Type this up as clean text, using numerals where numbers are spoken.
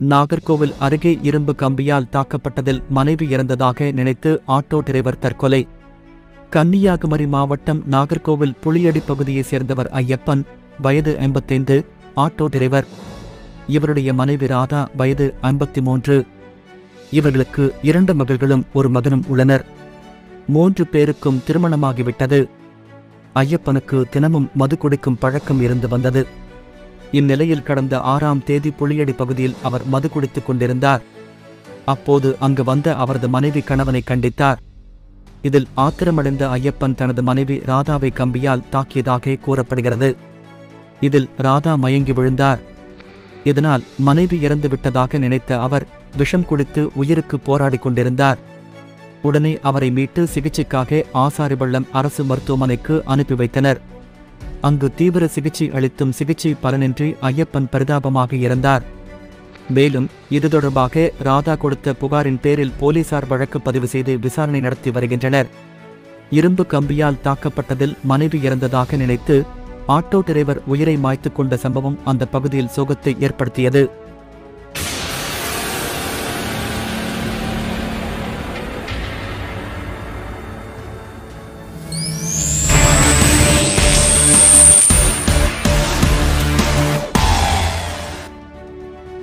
நாகர்கோவில் அருகே இரும்பு கம்பியால் தாக்கப்பட்டதில் மனைவி இறந்ததாக நினைத்து ஆட்டோ டிரைவர் தற்கொலை. கன்னியாகுமரி மாவட்டம் நாகர்கோவில் புளியடி பகுதியைச் சேர்ந்தவர் ஐயப்பன், வயது 55, ஆட்டோ டிரைவர். இவருடைய மனைவி ராதா, வயது 53. இவர்களுக்கு 2 மகள்களும் 1 மகனும் உள்ளனர். 3 பேருக்கும் திருமணமாகிவிட்டது. ஐயப்பனுக்கு தினமும் மது குடிக்கும் பழக்கம் இருந்து வந்தது. இந்நிலையில் கடந்த 6ஆம் தேதி புளியடி பகுதியில் அவர் மது குடித்துக் கொண்டிருந்தார். அப்போது அங்கு வந்த அவரது மனைவி கணவனை கண்டித்தார். இதில் ஆத்திரமடைந்த ஐயப்பன் தனது மனைவி ராதாவை கம்பியால் தாக்கியதாக கூறப்படுகிறது. இதில் ராதா மயங்கி விழுந்தார். இதனால் மனைவி இறந்துவிட்டதாக நினைத்த அவர் விஷம் குடித்து உயிருக்கு போராடிக் கொண்டிருந்தார். உடனே அவரை மீட்டு சிகிச்சைக்காக ஆசாரிபள்ளம் அரசு மருத்துவமனைக்கு அனுப்பி வைத்தனர். அங்கு தீவிர சிகிச்சை அளித்தும் சிகிச்சை பலனின்றி ஐயப்பன் பரிதாபமாக இறந்தார். மேலும் இது தொடர்பாக ராதா கொடுத்த புகாரின் பேரில் போலீசார் வழக்கு பதிவு செய்து விசாரணை நடத்தி வருகின்றனர். இரும்பு கம்பியால் தாக்கப்பட்டதில் மனைவி இறந்ததாக நினைத்து ஆட்டோ டிரைவர் உயிரை மாய்த்துக் கொண்ட சம்பவம் அந்த பகுதியில் சோகத்தை ஏற்படுத்தியது.